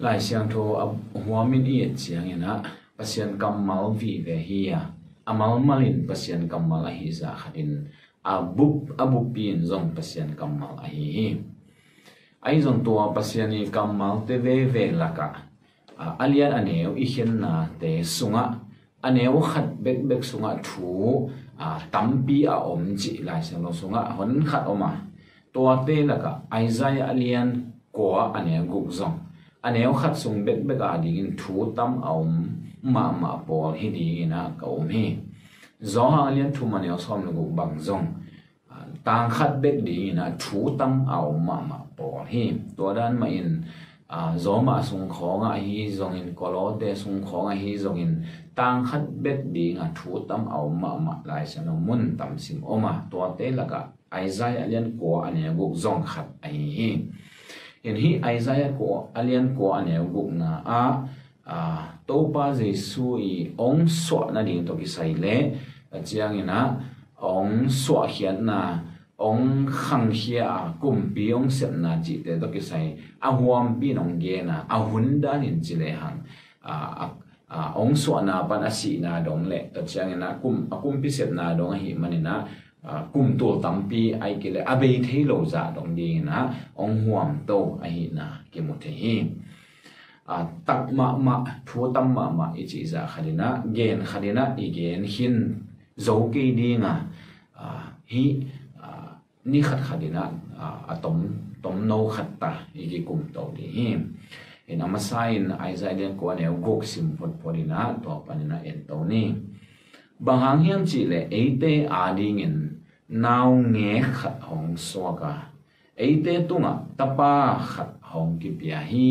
lai siang tho huamin i chiang ina pasien kamal vi ve hi ya amal malin pasien kamal hi za khatin abu pin zong pasien kamal hi ai zong to pasien i kamal te ve laka alian aneu i hen na te sunga aneu khat bek sunga thu tampi om chi lai siang lo sunga hon khat oma to te laka Isaiah alian ko ane guk zong aneu khat sung bek ding thu tam om ma pol hi ding na ka hi zo alian thu maneu som lo guk bang zong tang khat bek ding na thu tam om ma pol hi to dan ma in zo ma sung khonga hi zong in kolo te sung khonga hi zong in tang khat bek ding thu tam om ma lai sa no mun tam sim oma to te laka Isaiah alian ko ane guk zong khat ai hi in hi Isaiah ko alian ko ane guk na to pa Jesu i ong so na ding to ki sai le chiang ina ong so hian na ong khang hia kum pi ong set na chi te to ki sai huam pi nong ge na hun dan in chi le hang ong so na pan asi na dong le to chiang ina kum pi set na dong hi manina kum to tampi ai ke le abe thei lo za dong ding na ong huam to ai na ke mu the hi tak ma thu tam ma i chi za khalina gen khalina i gen hin zo ke dinga hi ni khat khalina tom no khat ta i ki kum to di hi in amasain Isaiah ko ne gok sim podina to panina en to ni bahang hiam chi le eite ading in naw nge khat hong soka eite tunga tapa khat hong ki pia hi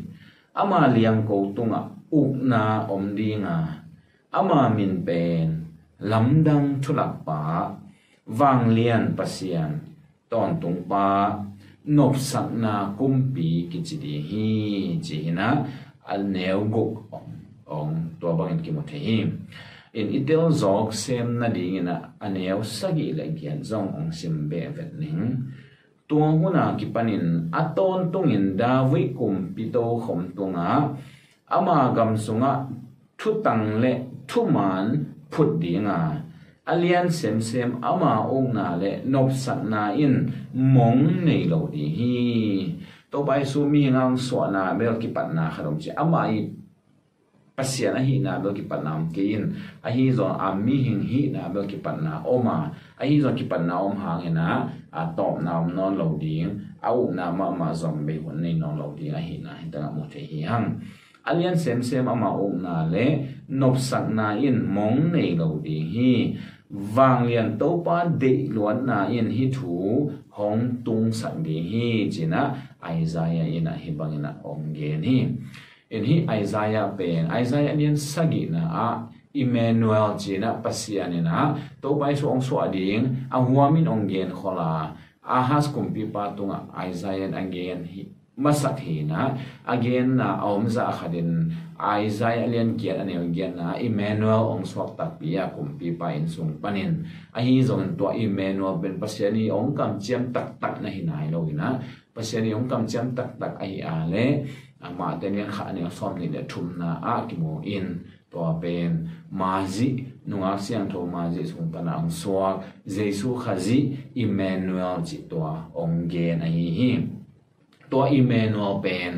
ama liang ko tunga ukna omdinga ama min pen lamdang thulak pa wang lian pasian ton tung pa nop sakna kumpi kichidi hi china al neu guk ong to bangin ki mo the in itel zok sem na ding ina aneu sagi le gian zong ong sim be vet ning tuang huna ki panin aton tungin dawi kum pito khom tunga ama gam sunga thutang le thuman phut dinga alian sem ama ong na le nop sak na in mong nei lo di hi to bai su mi ngang so na bel ki pat na kharom chi ama i pasian hi na bel ki pat nam ke in a hi zo mi hing hi na bel ki pat na oma a hi zo ki pat na hang ina top na non lo ding au na ma zom be hon nei non lo ding a hi na ta mo the hi hang alian sem ama ong na le nop sak na in mong nei lo di hi wang lian to pa de luan na in hi thu hong tung sak di hi china Isaiah ina hi bangina ong ge ni in hi Isaiah nian sagi na Emmanuel china pasianina to bai so ong so ading huamin ong gen khola ahas kumpi patunga Isaiah again hi masak hi na again na omza khadin Isaiah lian kiat ane again na Emmanuel ong swak tak pia kumpi pa in sung panin ahi zong to Emmanuel ben pasiani ong kam chiam tak na hinai lo ina pasiani ong kam chiam tak ai ale ama tenian kha ne som ni le thum na ki mo in to pen mazi nunga siang tho mazi sung pana ang swak Jesu khazi Emmanuel chi to ong gen ai hi to Emmanuel pen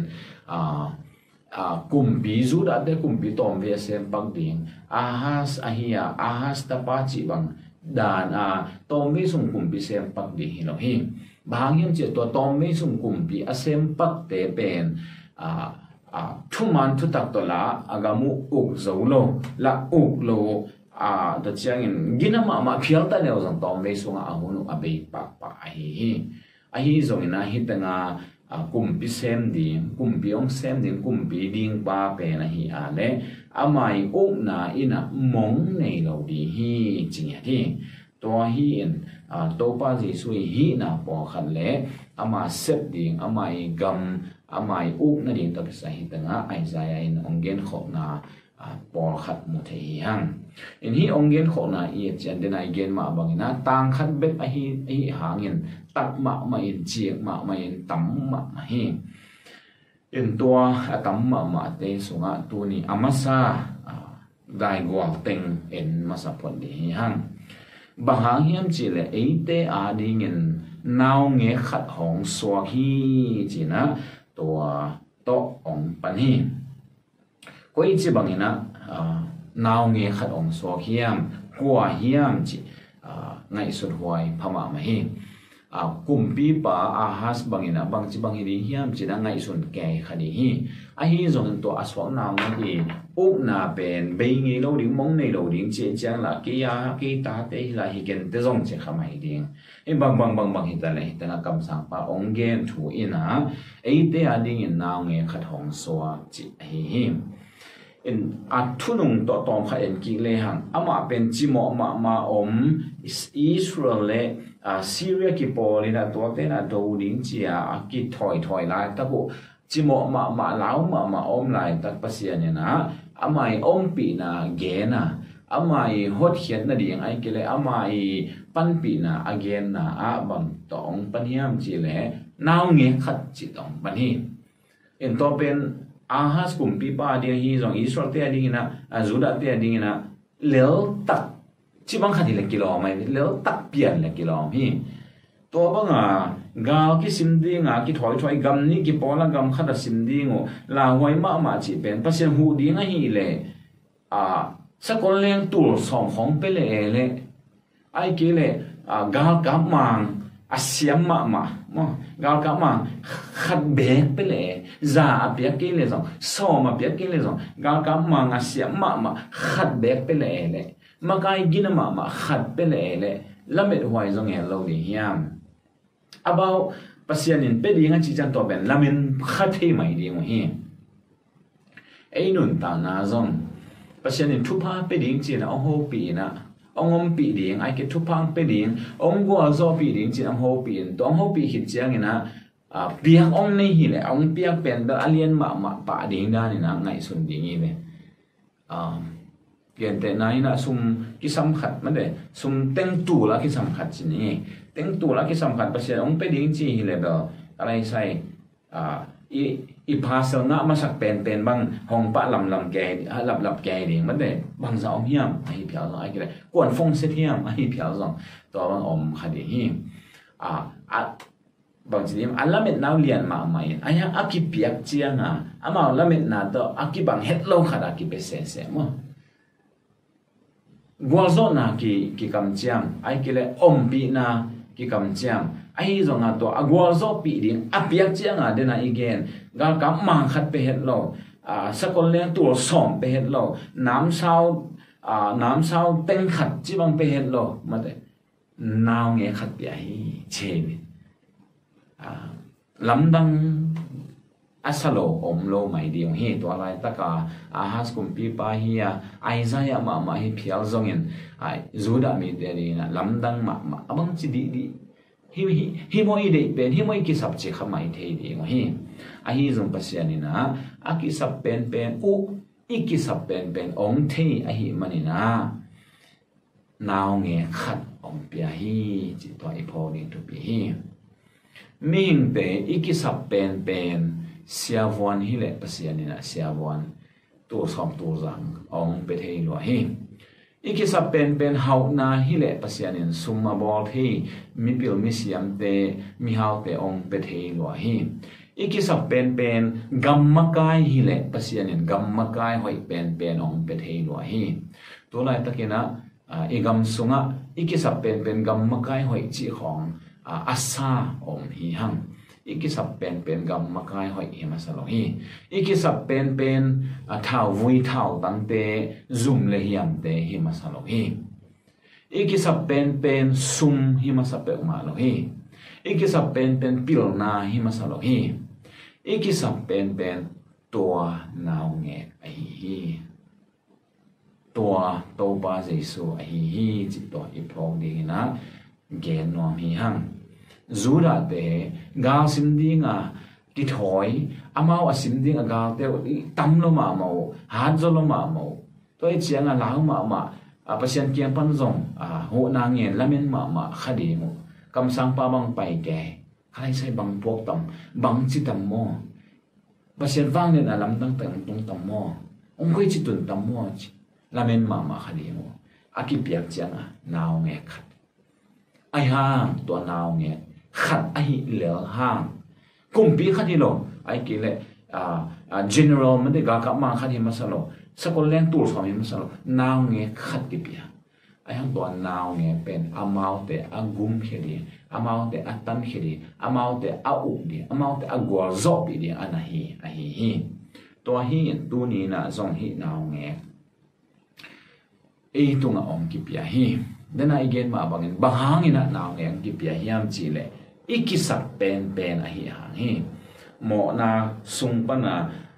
kumpi zu da de kumpi tom ve sem pak ding ahas ahia ahas ta pa chi bang dan tom ve sung kumpi sem pak di hilo hi bangim che to tom ve sung kumpi a sem pak te pen thuman thu tak to la agamu uk zolo la uk lo da chiang in ginama ma phial ta ne ozang tom ve sung a hunu abe pa hi zong ina hitanga kumpi sem ding kumpi ong sem ding kumpi ding pa pe na hi ale amai uk na ina mong nei lo di hi chingya thi to hi in to pa Jesu hi na po khan le ama sep ding amai gam amai uk na ding ta sa hi tanga Isaiah in ongen khok na por khat mu the hi hang in hi ongen khok na i chen den ai gen ma bangina tang khat bet a hi hangin tak ma in chiek ma in tam ma hi in tua atam ma te sunga tu ni amasa dai gwal teng en masapon di hang bahang hiam chi le eite a ding in naw nge khat hong swak hi chi na tua to ong pan hi ko i chi bangina naw nge khat ong swak hiam kwa hiam chi ngai sut huai phama ma hi kumpi pa ahas bangina bang chi bang hi hiam chi na ngai sun ke khani hi a hi zong to aswak naw ni uk na pen bei ngi lo ding mong nei lo ding che chang la ki ya ki ta te la hi gen te zong che khamai ding e bang hi ta le ta na kam sang pa ong gen thu ina e te a ding in naw nge khat hong so chi hi in athunung to tom kha en ki le hang ama pen chi mo ma om Israel le Syria ki polina to te na do ding chi a ki thoi lai ta bu chi mo ma lao ma om lai tak pasian na amai om pi na ge na amai hot hian na ding ai kele amai pan pi na again na a bang tong pan hiam chi le naw nge khat chi tong pan hi in to pen ahas kum pi pa dia hi zong Israel te ding na Juda te ding na lel tak chi bang khati le kilo mai lel tak pian le kilo hi to banga gal ki simding ki thoi gam ni ki pola gam khata simding o la hoi ma chi pen pasien hu ding a hi le sakol leng tur som khong pe le ai ki le gal ka mang asiam ma gal ka mang khat bek pe le za apia ki le zong so ma pia ki le zong gal ka mang asiam ma khat bek pe le ma kai gina ma khat pe le lamet hoi zong he lo ni hiam about pasian in pe ding chi chan to ben lamin khathe mai ding hi ei nun ta na zong pasian in thupa pe ding chi na ho pi na ongom pi ding ai ke thupang pe ding ong go zo pi ding chi ang ho pi in to ho pi hit chiang ina piak ong nei hi le ong piak pen da alien ma pa ding da ni na ngai sun ding hi le gen te nai na sum ki sam khat ma de sum teng tu la ki sam khat chi ni teng tu la ki sam khat pa se ong pe ding chi hi le ba alai sai i parcel na ma sak pen bang hong pa lam ke lap ke ding ma de bang za om hiam ai piao ai ke le kon phong se hiam ai piao zong to bang om khadi hi bang chi dim alamet naw lian ma mai ai ha aki piak chianga ama lamet na to aki bang het lo khada ki pe se mo Guazo na ki kam chiang ai kile om pi na ki kam chiang ai zonga to guazo pi ding apiak chiang a dena again gal kam mang khat pe het lo sakol leng tu som pe het lo nam sao teng khat chi bang pe het lo ma de naw nge khat pi ai che ni lam dang asalo om lo mai diong hi to lai taka ahas kum pi pa hi Isaiah ma hi phial zongin ai Juda mi te ri na lamdang ma abang chi di hi mo i de pen hi mo ki sap che khamai the di ngo hi a hi zong pasiani na a ki sap pen u i ki sap pen ong the a hi mani na naw nge khat ong pia hi chi to i pho ni tu pi hi ming te i ki sap pen siavon hi le pasiani na siavon tu som tu zang ong pe thei lo hi iki sa pen hau na hi le pasianin summa bol thi mi pil mi siam te mi hau te ong pe thei lo hi iki sa pen gamma kai hi le pasianin gamma kai hoi pen ong pe thei lo hi to lai takena igam sunga iki sa pen gamma kai hoi chi khong asa om hi hang iki sap pen gam makai hoi masalo hi iki sap pen thau vui thau tang te zoom le hiam te hi masalo hi iki sap pen sum hi masape ma lo hi iki sap pen pil na hi masalo hi iki sap pen to naw nge ai hi to ba jesu ai hi chi to i phong ding na gen nom hi hang Juda te gal simdinga ki thoi amao asimdinga gal te tam lo ma mo han zo lo ma mo toi chianga lao ma pasien kiam pan zong ho na nge lamen ma khadi mo kam sang pa bang pai ke khai sai bang pok tam bang chi tam mo pasien vang len alam tang tang tung tam mo ong koi chi tun tam mo chi lamen ma khali mo aki piak changa naw nge khat ai hang to naw nge khat ai lel hang kumpi khati lo ai ki le general made ga ka ma khati masalo sakol leng tur so mi masalo naw nge khat ki pia ai hang to naw nge pen amau te agum kheli amau te atan kheli amau te au di amau te agwal zo bi di anahi hi to hi tu ni na zong hi naw nge e tunga ong ki pia hi dena again ma bangin bahangina naw nge ki pia hiam chi le ikisak pen a hi hang hi mo na sung pa na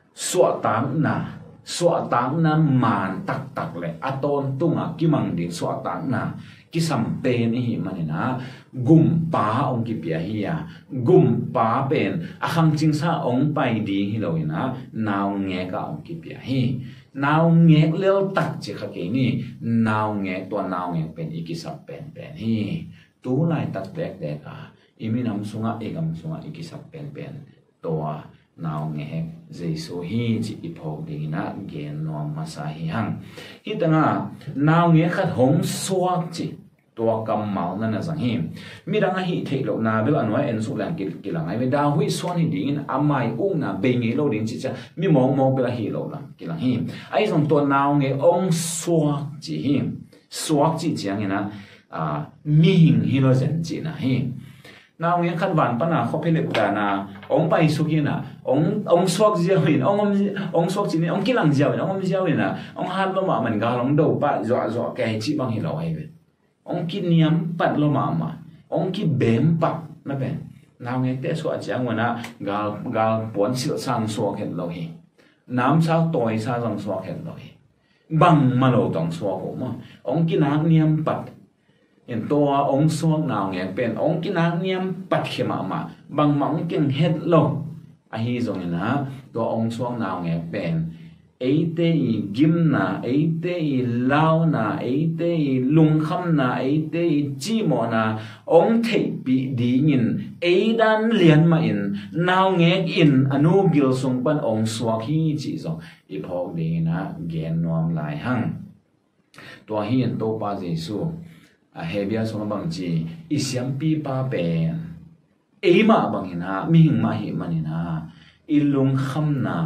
suwa tang na man tak le aton tunga kimang din suwa tang na kisam pen hi manina gum pa ong ki pia hi ya gum pa pen ahang ching sa ong pai di hi lo ina naw nge ka ong ki pia hi naw nge lel tak chi kha ke ni naw nge to naw nge pen ikisak pen hi tu lai tak dek ka iminam sunga egam sunga ikisak pen toa naw nge jesu hi chi ipok dingina gen no masa hi hang hitanga naw nge khat hong suak chi to kamal na sang hi miranga hi thelo na bel anwa en su lang kilang ai da hui swan hi ding amai u na be nge lo ding chi cha mi mong bela hi lo lang kilang hi ai song to naw nge ong suak chi hi suak chi chiang ina mi hing hi lo zen chi na hi naw nge khat van pa na kho phele da na ong pai su hi na ong suak jiao hin ong suak chi ni ong kilang jiao hin ong jiao hin na ong han lo ma man ga long do pa zo ke chi bang hi lo ai ve ong ki niam pat lo ma ong ki bem pat na ben naw nge te so chiang wana gal pon sil sang suak het lo hi nam sao toi sa jong suak het lo hi bang ma lo tong suak ho ma ong ki nang niam pat in toa ong suak naw nge pen ong ki nang niam pat khema ma bang mang king het lo a hi zong ina to ong suak naw nge pen eite I gim na eite I lao na eite I lung kham na eite I chi mo na ong thei pi ding in eidan lian ma in naw nge in anu gil sung pan ong suak hi chi zong I phok ding na gen nom lai hang to hi en to pa jesu a hebia song bang chi isiam pi pa pen eima bang ina mi hing ma hi manina ilung kham na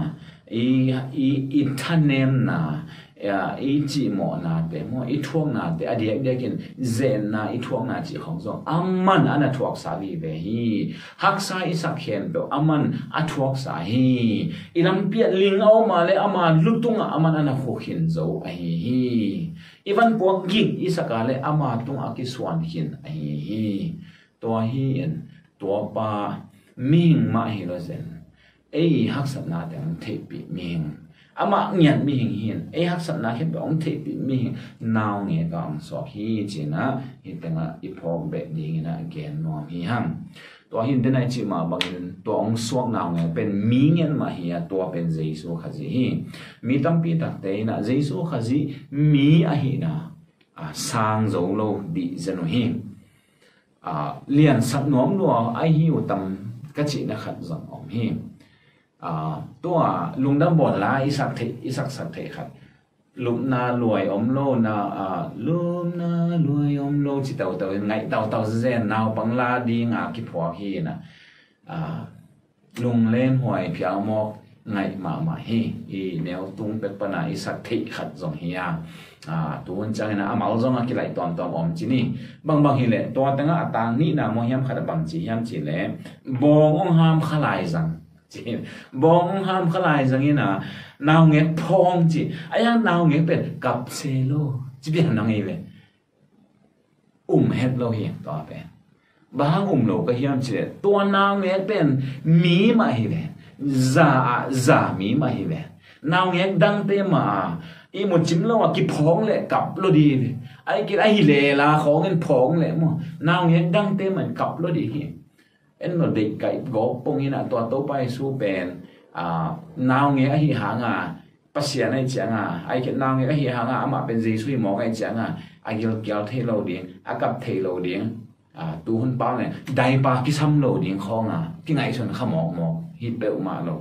I thanem na I chi mo na te mo I thuang na te adiak dekin zen na I thuang na chi khong zo amman ana thuak sa li ve hi hak sa I sak khen pe aman a thuak sa hi ilam pia ling au ma le ama lutunga aman ana khokhin zo a hi even po gig isaka le ama tung aki swan hin a hi to hi en to pa ming ma hi lo zen ei hak sat na dang thei pi ming ama nyan mi hing hin ei hak sat na hem ong thei pi mi naw nge kam so hi china hitanga ipok be ding na gen nom hi ham to hin denai chi ma bangin to ong suak naw nge pen mi ngen ma hi to pen jesu khaji hi mi tam pi tak te na jesu khaji mi a hi na sang zo lo di zanu hi lian sak nom no ai hi utam ka chi na khat zang om hiตัวลุงดำบอดลาอิสักสักเทครับลุงนาลวยอมโลนาลุงนาลวยอมโลจิเตาไงเตาเซนนาวปังลาดีงาคิพวกฮีนะลุงเล่นหวยเพียวมอกไงมาฮีอีแนวตุงเป็ดปนาอิสักเทขัดจงเฮียตัวจังนะอามาลจงกิไลตอนอมจีนี่บางฮีเลยตัวตั้งต่างนี่นะมวยยำขัดบางจียำจีเลยบองห้ามขลายจังบองห้ามขลายจังนี่นะนาวเงี้ยพองจีไอ้ยังนาวเงี้ยเป็นกับเซโลจีเป็นนังเอเวเฮ็ดโลเฮียต่อเป็นบางโลก็เฮียมจีตัวนาวเงี้ยเป็นมีมาเฮเวซามีมาเฮเวนาวเงี้ยดังเตมาอีหมดจิ้มแล้วว่ากิพองเลยกับโลดีไอ้กิไอ้เลลาของเงินพองเลยมั้งนาวเงี้ยดังเตมันกับโลดีเอ็นโนเด็กไก่กบปงนี่นะตัวโตไปสู้เป็นนาวเงี้ยไอ้หางปัสยาในจังไอ้เกิดนาวเงี้ยไอ้หางอามาเป็นเจสุยหมอไอ้จังไอ้เกี่ยวเทโลเดียงอากับเทโลเดียงตูหุ่นป้าเนี่ยได้ปากิซ้ำโลเดียงของที่ไงส่วนขมอกฮิตเบลมาโล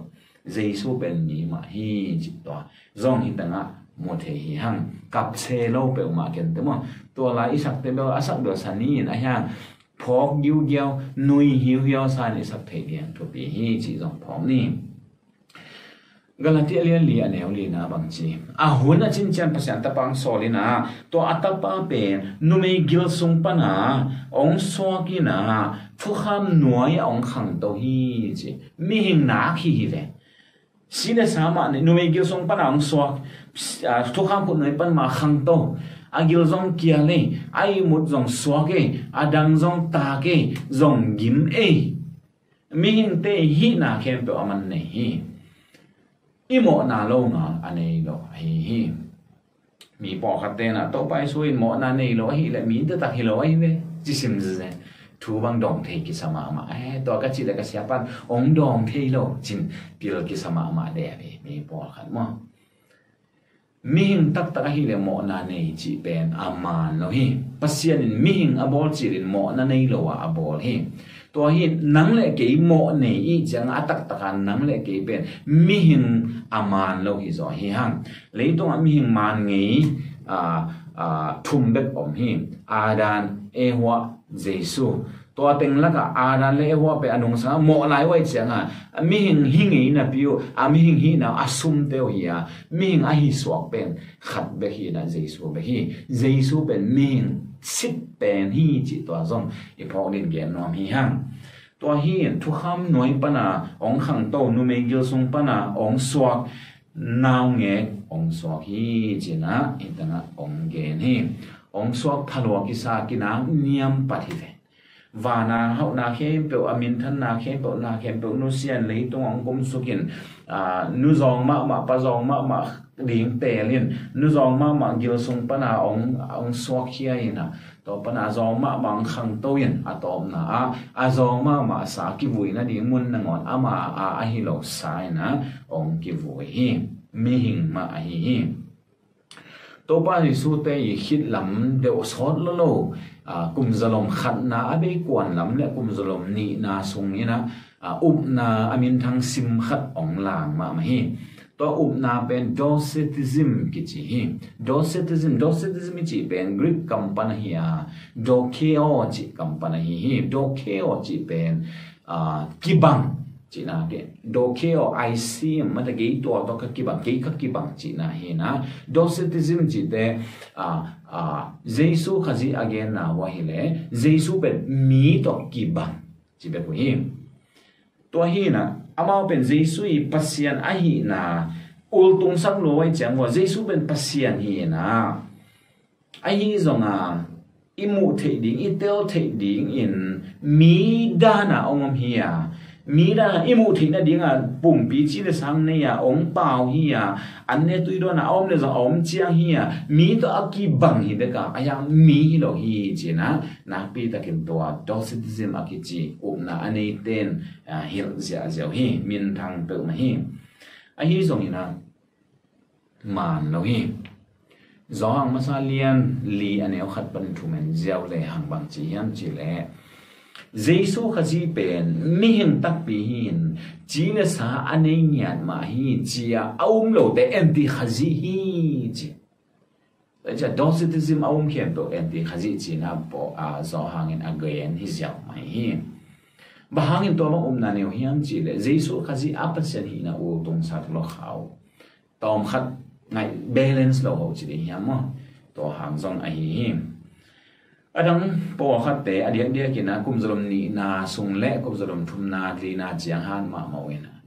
เยซูเป็นมีมาฮีจิตตัวจงหิตังะโมเทหิหังกับเซโลเปอมาเกันแต่ว่าตัวลายอิสักเตเบลอาศักเบลสันนี่นะฮะพอกยิวเกียวนุยหิวเหี่ยวสานอิสักเทียนทุกปีฮีจิจงพร้อมนี่กาลาติเลียนลีอันเอวลีนะบางทีหุ่นจินจันภาษาตะปังโซลีนะตัวอัตตะเป็นนุเมกิลซุงปนาองสวากินะทุกคำหน่วยองขังตัวฮีจิมีหิงนักฮีเลยสิ่งที่สามารถนุเมกิลซุงปนาองสวากทุกคำพูดหน่วยปันมาขังตัวอากิลซงเกียเลยไอมุดซงสวากอาดังซงตาเกซงกิมมีหิงเตฮีนาเข้มเปอมันเนี่ยอีโมนาโลงอันนี้โลฮีมีปอกขัดเตนะต่อไปช่วยโมนานี่โลฮีและมีแต่ตักฮิโลฮีเวจิสิมซึทูบังดองเทกิสมามาตัวก็จิตก็เสียปันองดองเทโลจินพิลกิสมามาเดะมีปอกขัดมั้งมีหิงตักฮิเลโมนานี่จิเป็นอามานโลฮีปัสยานินมีหิงอบอลจิรินโมนานี่โลวะอบอลฮีตัวหินนังเล็กกี่โมนี่อีจังอัตตะกันนังเล็กกี่เป็นมีหิงอามานโลหิจอหิหังเลยตัวมีหิงมานงี้ทุ่มเบ็ดอมหิอาดานเอหัวเยซูตัวเต็งละก็อาดานเลหัวไปอนุสาโมหลายไว้จังมีหิงหิงอีนะพิวมีหิงหินะอาซุมเตียวเฮียมีหิงอาฮิสวกเป็นขัดเบฮีนะเยซูเบฮีเยซูเป็นมีหิงสิบเป็นฮีจิตตัวซงอีพอดินเกนนอมฮีหังตัวฮีทุกคำหน่วยปนาองขังโตนุเมกิลซุงปนาองสวกนาวเงองสวกฮีจินะอิตนะองเกนฮีองสวกทะลวกิสากินาเนียมปฏิเววานาเฮานาเข้มเปออามินทันนาเข้มเปอนาเข้มเปอนุเซียนเลยตรงองกุมสุกินนุซองมาปะซองมาดิ่งเตลินนุซองมากิลซุงปนาองสวกเฮียนะต่อปนาซองมาบางขังโตยันอะตอมนะอาซองมาสากิวุยนะดิ่งมุนนะงอนอามาอาฮิโลสายนะองกิวุยฮีมีหิงมาฮีตัวป้าที่สุดแต่คิดลำเดี๋ยวสอดโลกุมจลมขัดนาอาเบกวนลำเนี่ยกุมจลมนี่นาทรงนี้นะนาอามินทางซิมขัดองลางมาฮีตัวนาเป็นดอเซติซิมกิจิฮีดอเซติซิมจิเป็นกรีกกัมปนาฮีดอเคโอจิกัมปนาฮีดอเคโอจิเป็นกิบังจีน่าเกโดเคโอไอซีมันจะเกี่ยตัวต้องกิบังกิบังจีน่าเห็นะดอเซติซิมจีเตเยซูขจีอาเกนนะว่าเห็นเลยเยซูเป็นมีตัวกิบังจีเป็นผู้หญิงตัวเห็นนะอามาเป็นเยซูอีปัสยันอาหินะอุลตุงสักโลไว้จังว่าเยซูเป็นปัสยันเห็นนะอาหิจงอิมูเทดิงอิเตลเทดิงอินมีดานะองค์เฮียมีดาอิมูเทนะดิงปุ่มปีจีเลสังเนี่ยองเปาเฮียอันเนี่ยตุยโดนะอมเนี่ยจะอมเจียงเฮียมีตัวอากีบังฮิเดกะอายังมีฮิโลฮีจีนะนักปีตะเก็บตัวดอสติซิมอากิจีอุปนาอันนี้เต้นฮิลเจียเจียวฮีมินทางเปิลมาฮีไอฮีส่งนี่นะมานโลฮีจอหังมาซาเลียนลีอันนี้เอาขัดปันทุเมนเจียวเลยหังบางจียันจีเล่เยซูขจีเป็นมีหิงตักปีหินจีเนสาอันนี้เงียนมาฮีจีเอาโลแต่เอ็นตีขจีฮีจีแต่จะดอสติซิมเอาเขียนตัวเอ็นตีขจีจีนะปอจอหังอินอเกนฮิเจียวมาฮีบางอินตัวมันนั่นเนี่ยยังจีเลยเยซูขจีอัปเสนีนะอูตรงสัตว์โลกเขาตอมขัดไงเบลนส์เราเขาจีได้ยังมั้งตัวหางซองไอหิมอันนั้นปอขัดแต่อเดียกินนะกุมจลมนีนาสุงเละกุมจลมทุมนาดีนาเจียงฮันมาเวนะ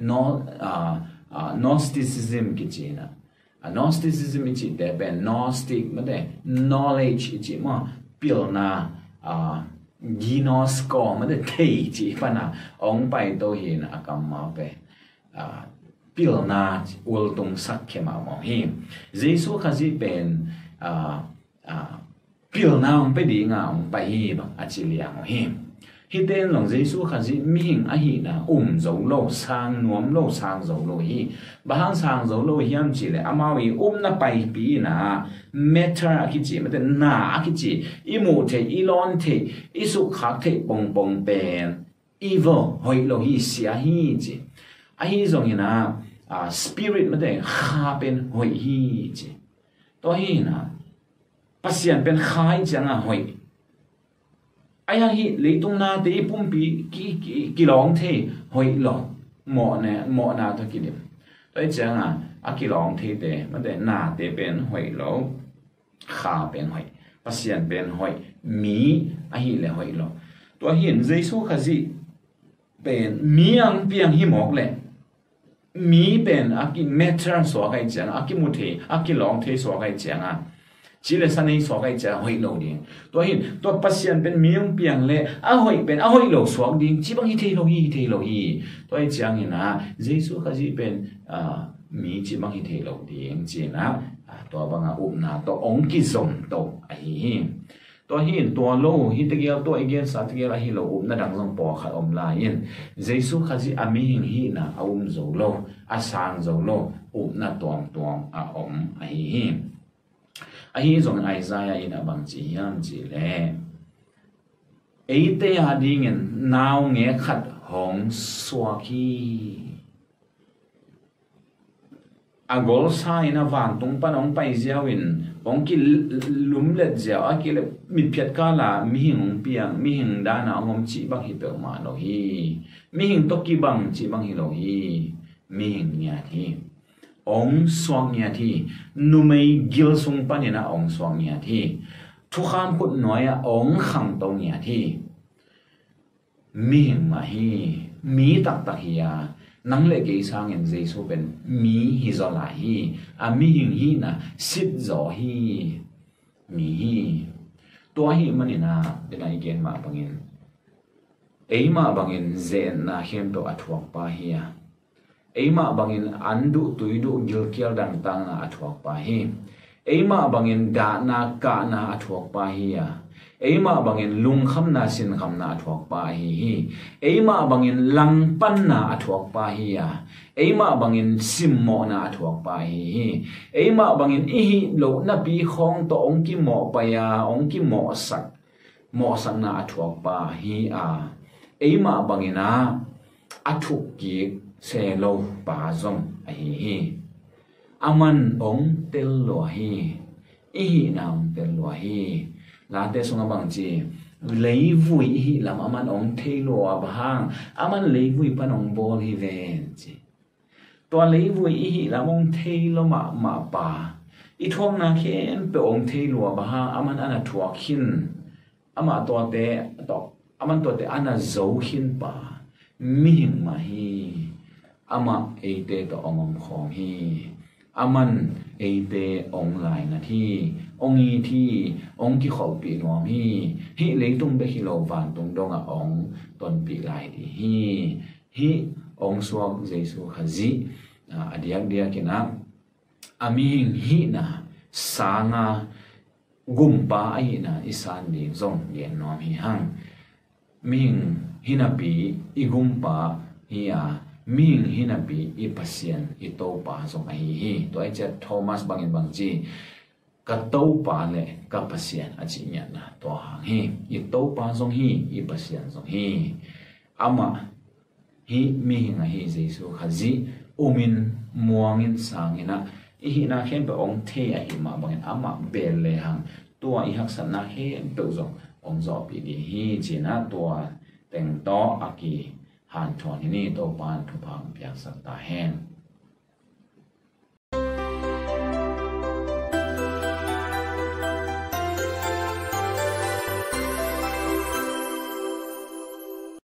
Gnosticism กิจีนะ Gnosticism จิตแต่เป็น Gnostic ไม่ได้ knowledge จิมาพิลนาGnos ก็ไม่ได้เทจิปนะองไปตัวเห็นอากรรมมาเป็นพิลนาอุลตุงสักเขมาหมอหิมเยซูขจีเป็นพิลนาไปดีงามไปฮีบอาจิเลียหมอหิมฮิเตนหลงเยซูขจีมีหิงอหินะโจโลสางนวมโลสางโจโลฮีบางสางโจโลฮิมจิเลอามาวีน่ะไปปีนะเมตราคิจิมันเป็นนาคิจิอิมูเทอิลอนเทอิสุขักเทปงเป็นevil หอยโลฮีเสียฮีจิ ai zong ina spirit mà để khá bên hội hi chứ tôi hi na pasian bên khai chẳng hội ai hi lấy tung na để bung bị kỳ long thế hội lọt mỏ na thôi kì điểm tôi chẳng kỳ long thế để mà để na để bên hội lỗ khá bên hội pasian bên hội mi ai hi là hội lọt tôi hiện giấy số khá gì bên miang piang hi mọc lệ mi bên aki meter số cái chẳng aki một thế aki long thế số cái chẳng chỉ là san này số cái chẳng hội lỗ đi tôi hiện tôi pasien bên miang piang lệ hội bên hội lỗ số đi chỉ bằng hi thế lỗ hi tôi chẳng hiện giấy số khá gì bên mi chỉ bằng hi thế lỗ đi chỉ na tôi bằng na tôi ông kí giống tôi ai tôi hiện tôi lâu hiện tại giờ tôi again sát cái là hiện lâu na đang trong bỏ khát lại Giêsu khát gì ami hiện na dầu lâu sang dầu lâu na tuang ai giống Isaiah in bằng chỉ lệ ấy thế hà đi nào nghe khát hong xóa khi agol sai na van tung pan ong pai jiawin ong ki lum le jiaw a ki le mi phiat ka la mi hing piang mi hing da na ngom chi bang hi pe ma lo hi mi hing to ki bang chi bang hi lo hi mi hing nya thi ong swang nya thi nu mei gil sung pan na ong swang nya thi thu kham khut noya ong khang to nya thi mi hing ma hi mi tak tak hi ya nang lệ cái sang en Giêsu bên mi hi zo la hi mi hing hi na sit zo hi mi hi to hi mani na de na igen ma bangin ei ma bangin zen na hem to athuak pa hi ya ei ma bangin andu tuidu gil kial dang tang na athuak pa hi ei ma bangin da na ka na athuak pa hi ya ấy mà bằng lung khăm na xin khăm na thuộc pa hi ấy mà bằng lang pan na thuộc pa hi ấy mà bằng sim mo na thuộc pa hi ấy mà bằng hi lo na bi khong to ong ki mo pa ya ong ki mo sak na thuộc pa hi ấy mà bằng na athuk ki se lo pa zong hi aman ong tel lo hi na ong tel lo hi là thế xong bằng gì lấy vui hi làm aman ông thay lo bang aman lấy vui pan ông bol hi về gì to lấy vui hi làm ông thay lo mà pa ít hôm na khen pe ông thay lo bang aman ana thua khin ama to te ana zau khin pa mi hing ma hi ama e te to ông khom hi aman e te ông lại na thi ông y thi ông ki khẩu bị nuông hi lấy tung be hi lo van tung dong ông ton bị lại thì hi ông suang Giêsu khazi adiak dia kina aming hi na sanga gumpa ai na isan di zong yen nom hi hang ming hinapi igumpa hi ming hinapi ipasian itopa zong ai hi to ai cha Thomas bangin bangji ka tau pa le ka pasian a chi nya na to hang hi I tau pa zong hi I pasian zong hi ama hi mi hinga hi Giêsu khazi umin muangin sangina I hi na khen pe ong the a hi ma bangin ama bel le hang to I hak san na he pe zong ong zo pi di hi chi na to teng to aki han thon ni to pan thu phang piak san ta hen